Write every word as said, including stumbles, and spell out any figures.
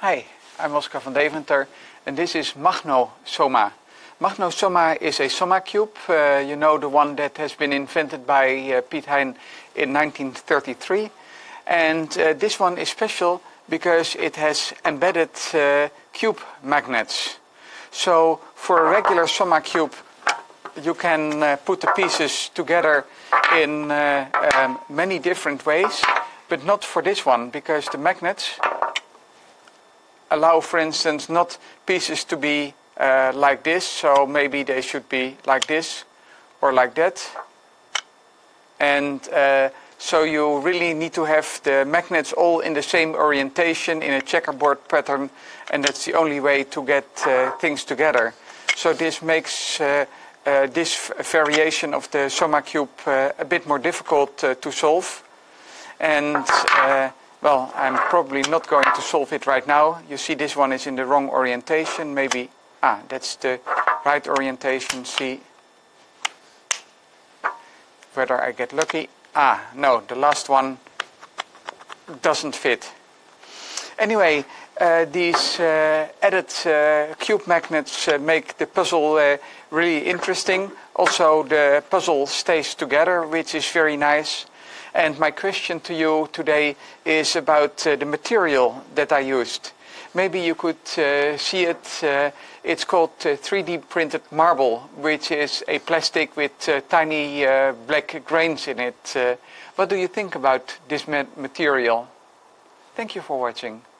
Hi, I'm Oscar van Deventer and this is MagnoSoma. MagnoSoma is a Soma cube, uh, you know, the one that has been invented by uh, Piet Hein in nineteen thirty-three. And uh, this one is special because it has embedded uh, cube magnets. So for a regular Soma cube, you can uh, put the pieces together in uh, um, many different ways, but not for this one, because the magnets allow, for instance, not pieces to be uh, like this, so maybe they should be like this or like that. And uh, so you really need to have the magnets all in the same orientation in a checkerboard pattern, and that's the only way to get uh, things together. So this makes uh, uh, this variation of the Soma cube uh, a bit more difficult uh, to solve. And uh, well, I'm probably not going to solve it right now. You see this one is in the wrong orientation. Maybe, ah, that's the right orientation. See whether I get lucky. Ah, no, the last one doesn't fit. Anyway, uh, these uh, added uh, cube magnets uh, make the puzzle uh, really interesting. Also, the puzzle stays together, which is very nice. And my question to you today is about uh, the material that I used. Maybe you could uh, see it. Uh, it's called uh, three D printed marble, which is a plastic with uh, tiny uh, black grains in it. Uh, what do you think about this ma- material? Thank you for watching.